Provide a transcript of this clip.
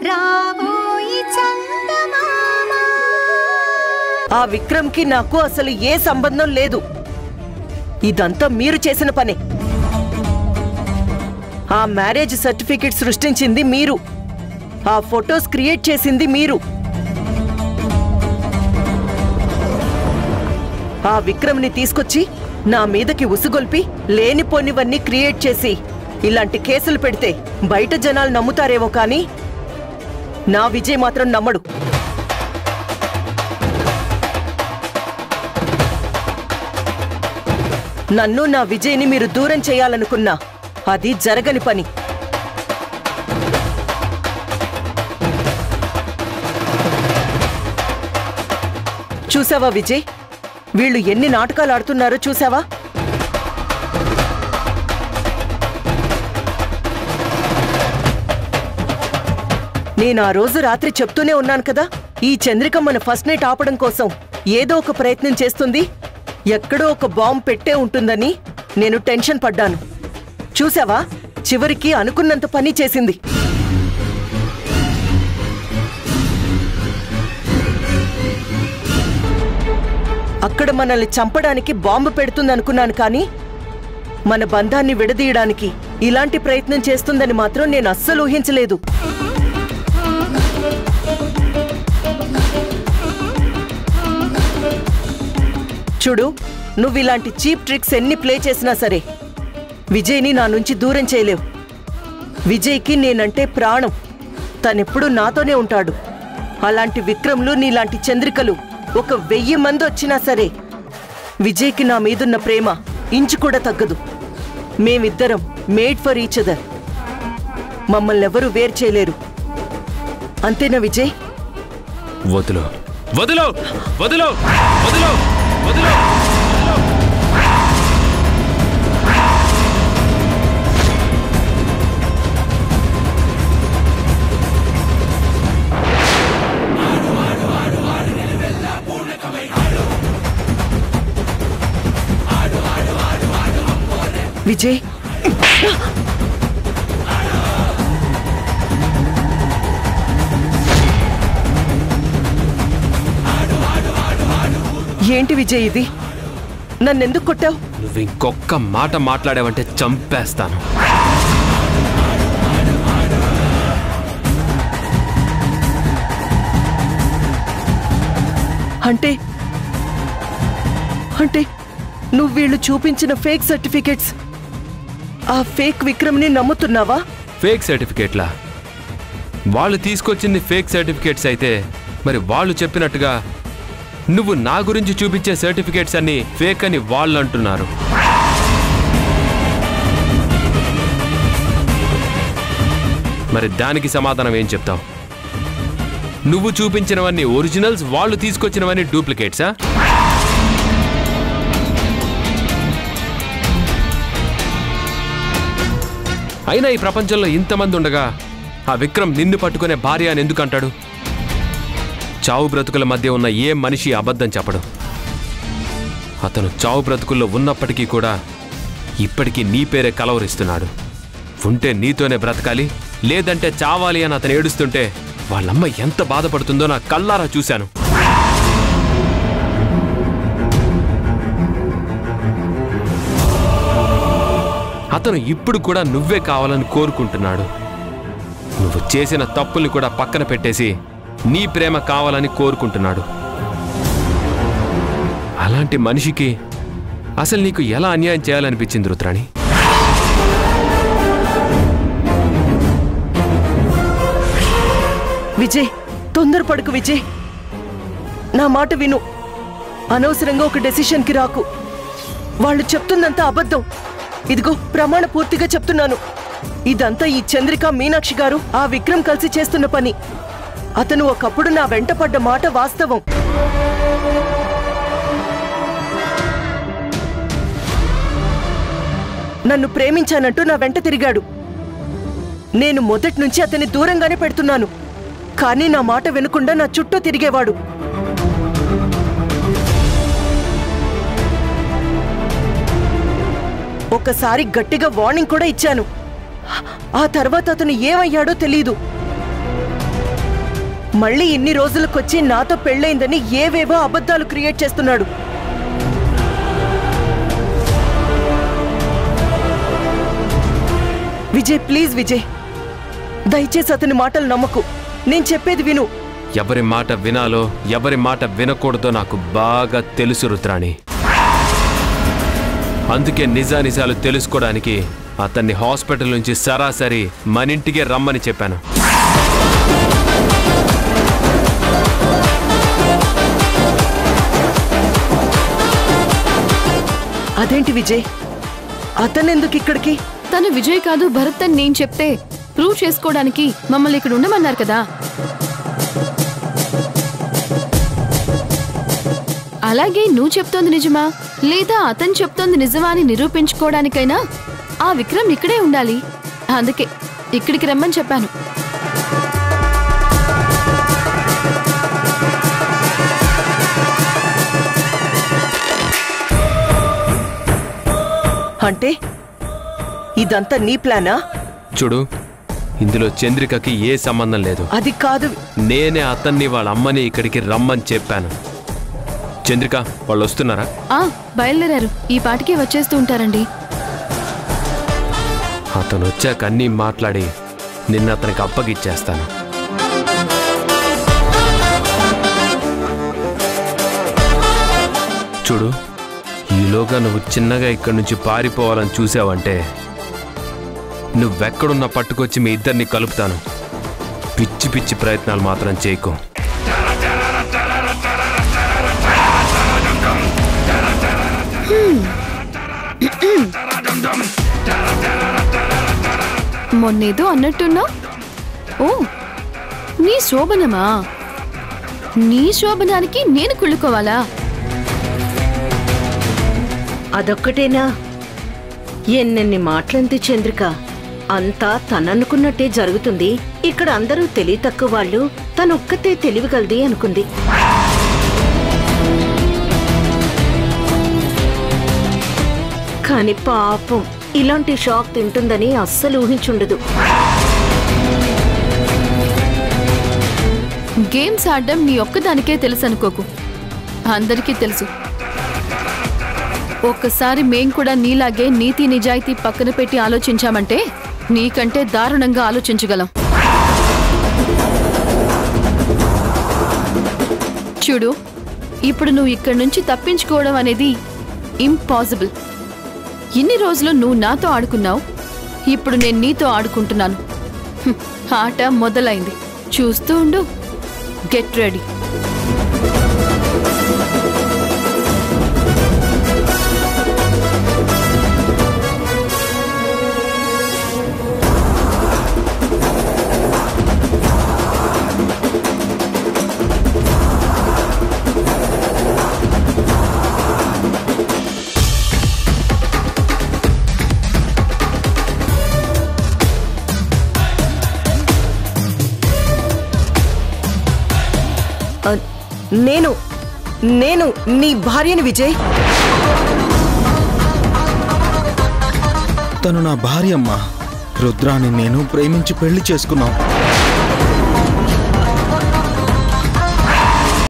ఆ విక్రమ్కి నాకు అసలు ఏ సంబంధం లేదు. ఇదంతా మీరు చేసిన పనే. ఆ మ్యారేజ్ సర్టిఫికెట్ సృష్టించింది మీరు. ఆ ఫొటోస్ క్రియేట్ చేసింది మీరు. ఆ విక్రమ్ని తీసుకొచ్చి నా మీదకి ఉసుగొల్పి లేనిపోనివన్నీ క్రియేట్ చేసి ఇలాంటి కేసులు పెడితే బయట జనాలు నమ్ముతారేమో కానీ నా విజయ్ మాత్రం నమ్మడు. నన్ను నా విజయ్ని మీరు దూరం చేయాలనుకున్నా అది జరగని పని. చూసావా విజయ్, వీళ్ళు ఎన్ని నాటకాలు ఆడుతున్నారో చూసావా? నేను ఆ రోజు రాత్రి చెప్తూనే ఉన్నాను కదా, ఈ చంద్రిక మన ఫస్ట్ నైట్ ఆపడం కోసం ఏదో ఒక ప్రయత్నం చేస్తుంది, ఎక్కడో ఒక బాంబు పెట్టే ఉంటుందని. నేను టెన్షన్ పడ్డాను. చూసావా, చివరికి అనుకున్నంత పని చేసింది. అక్కడ మనల్ని చంపడానికి బాంబు పెడుతుందనుకున్నాను, కానీ మన బంధాన్ని విడదీయడానికి ఇలాంటి ప్రయత్నం చేస్తుందని మాత్రం నేను అస్సలు ఊహించలేదు. చూడు, నువ్వు ఇలాంటి చీప్ ట్రిక్స్ ఎన్ని ప్లే చేసినా సరే విజయ్ని నా నుంచి దూరం చేయలేవు. విజయ్కి నేనంటే ప్రాణం. తనెప్పుడు నాతోనే ఉంటాడు. అలాంటి విక్రమ్లు, నీలాంటి చంద్రికలు 1000 మంది వచ్చినా సరే విజయ్కి నా మీదున్న ప్రేమ ఇంచు కూడా తగ్గదు. మేమిద్దరం మేడ్ ఫర్ ఈచ్ అదర్. మమ్మల్ని ఎవరూ వేరు చేయలేరు. అంతేనా విజయ్? వదులు వదులు వదులు వదులు వదులు. విజయ్, ఏంటి విజయ్ ఇది? నన్నెందుకు కొట్టావు? నువ్వు ఇంకొక్క మాట మాట్లాడావంటే చంపేస్తాను. అంటే అంటే నువ్వు వీళ్ళు చూపించిన ఫేక్ సర్టిఫికెట్స్, ఆ ఫేక్ విక్రమ్ని నమ్ముతున్నావా? ఫేక్ సర్టిఫికెట్లా? వాళ్ళు తీసుకొచ్చింది ఫేక్ సర్టిఫికెట్స్ అయితే మరి వాళ్ళు చెప్పినట్టుగా నువ్వు నా గురించి చూపించే సర్టిఫికెట్స్ అన్ని ఫేక్ అని వాళ్ళు అంటున్నారు. మరి దానికి సమాధానం ఏం చెప్తావు? నువ్వు చూపించినవన్నీ ఒరిజినల్స్, వాళ్ళు తీసుకొచ్చినవన్నీ డూప్లికేట్సా? అయినా ఈ ప్రపంచంలో ఇంతమంది ఉండగా ఆ విక్రమ్ నిన్ను పట్టుకునే భార్య అని ఎందుకు అంటాడు? చావు బ్రతుకుల మధ్య ఉన్న ఏ మనిషి అబద్ధం చెప్పడు. అతను చావు బ్రతుకుల్లో ఉన్నప్పటికీ కూడా ఇప్పటికీ నీ పేరే కలవరిస్తున్నాడు. ఉంటే నీతోనే బ్రతకాలి, లేదంటే చావాలి అని అతను ఏడుస్తుంటే వాళ్ళమ్మ ఎంత బాధపడుతుందో నా కళ్ళారా చూశాను. అతను ఇప్పుడు కూడా నువ్వే కావాలని కోరుకుంటున్నాడు. నువ్వు చేసిన తప్పుల్ని కూడా పక్కన పెట్టేసి నీ ప్రేమ కావాలని కోరుకుంటున్నాడు. అలాంటి మనిషికి అసలు నీకు ఎలా అన్యాయం చేయాలనిపించింది రుద్రాణి? విజయ్, తొందరపడకు విజయ్. నా మాట విను. అనవసరంగా ఒక డెసిషన్కి రాకు. వాళ్ళు చెప్తుందంతా అబద్ధం. ఇదిగో ప్రమాణ పూర్తిగా చెప్తున్నాను. ఇదంతా ఈ చంద్రిక, మీనాక్షి గారు, ఆ విక్రమ్ కలిసి చేస్తున్న పని. అతను ఒకప్పుడు నా వెంట పడ్డ మాట వాస్తవం. నన్ను ప్రేమించానంటూ నా వెంట తిరిగాడు. నేను మొదటి నుంచి అతన్ని దూరంగానే పెడుతున్నాను. కానీ నా మాట వినకుండా నా చుట్టూ తిరిగేవాడు. ఒకసారి గట్టిగా వార్నింగ్ కూడా ఇచ్చాను. ఆ తర్వాత అతను ఏమయ్యాడో తెలీదు. మళ్ళీ ఇన్ని రోజులకొచ్చి నాతో పెళ్ళైందని ఏవేవో అబద్ధాలు క్రియేట్ చేస్తున్నాడు. విజయ్, ప్లీజ్ విజయ్, దయచేసి అతని మాటలు నమ్మకు. నేను చెప్పేది విను. ఎవరి మాట వినాలో ఎవరి మాట వినకూడదో నాకు బాగా తెలుసు రుద్రాణి. అందుకే నిజానిజాలు తెలుసుకోవడానికి అతన్ని హాస్పిటల్ నుంచి సరాసరి మన ఇంటికే రమ్మని చెప్పాను. అదేంటి విజయ్, అతనెందుకు ఇక్కడికి? తను విజయ్ కాదు భరత్ అని నేను చెప్తే ప్రూవ్ చేసుకోవడానికి మమ్మల్ని ఇక్కడ ఉండమన్నారు కదా. అలాగే నువ్వు చెప్తోంది నిజమా లేదా అతను చెప్తోంది నిజమా అని నిరూపించుకోవడానికైనా ఆ విక్రమ్ ఇక్కడే ఉండాలి. అందుకే ఇక్కడికి రమ్మని చెప్పాను. అంటే ఇదంతా నీ ప్లానా? చూడు, ఇందులో చంద్రికకి ఏ సంబంధం లేదు. అది కాదు. నేనే అతన్ని వాళ్ళ అమ్మని ఇక్కడికి రమ్మని చెప్పాను. చంద్రిక, వాళ్ళు వస్తున్నారా? బయలుదేరారు. ఈ పాటికి వచ్చేస్తూ ఉంటారండి. అతను వచ్చాక అన్నీ మాట్లాడి నిన్న అతనికి అప్పగిచ్చేస్తాను. చూడు, ఈలోగా నువ్వు చిన్నగా ఇక్కడి నుంచి పారిపోవాలని చూసావంటే నువ్వెక్కడున్నా పట్టుకొచ్చి మీ ఇద్దరిని కలుపుతాను. పిచ్చి పిచ్చి ప్రయత్నాలు మాత్రం చేయకు. మొన్నేదో అన్నట్టున్నా. ఓ, నీ శోభనమా? నీ శోభనానికి నేను కుళ్ళుకోవాలా? అదొక్కటేనా? ఎన్నెన్ని మాటలంది చంద్రిక. అంతా తననుకున్నట్టే జరుగుతుంది. ఇక్కడ అందరూ తెలివి తక్కువ వాళ్ళు, తనొక్కతే తెలివిగలది అనుకుంది. కాని పాపం ఇలాంటి షాక్ తింటుందని అస్సలు ఊహించుండదు. గేమ్స్ ఆడడం నీ ఒక్కదానికే తెలుసు అనుకోకు, అందరికీ తెలుసు. ఒక్కసారి మేం కూడా నీలాగే నీతి నిజాయితీ పక్కన పెట్టి ఆలోచించామంటే నీకంటే దారుణంగా ఆలోచించగలం. చూడు, ఇప్పుడు నువ్వు ఇక్కడి నుంచి తప్పించుకోవడం అనేది ఇంపాసిబుల్. ఇన్ని రోజులు నువ్వు నాతో ఆడుకున్నావు, ఇప్పుడు నేను నీతో ఆడుకుంటున్నాను. ఆట మొదలైంది. చూస్తూ ఉండు. Get ready. నేను నీ భార్యని విజయ్. తను నా భార్యమ్మ. రుద్రాని నేను ప్రేమించి పెళ్లి చేసుకున్నాం.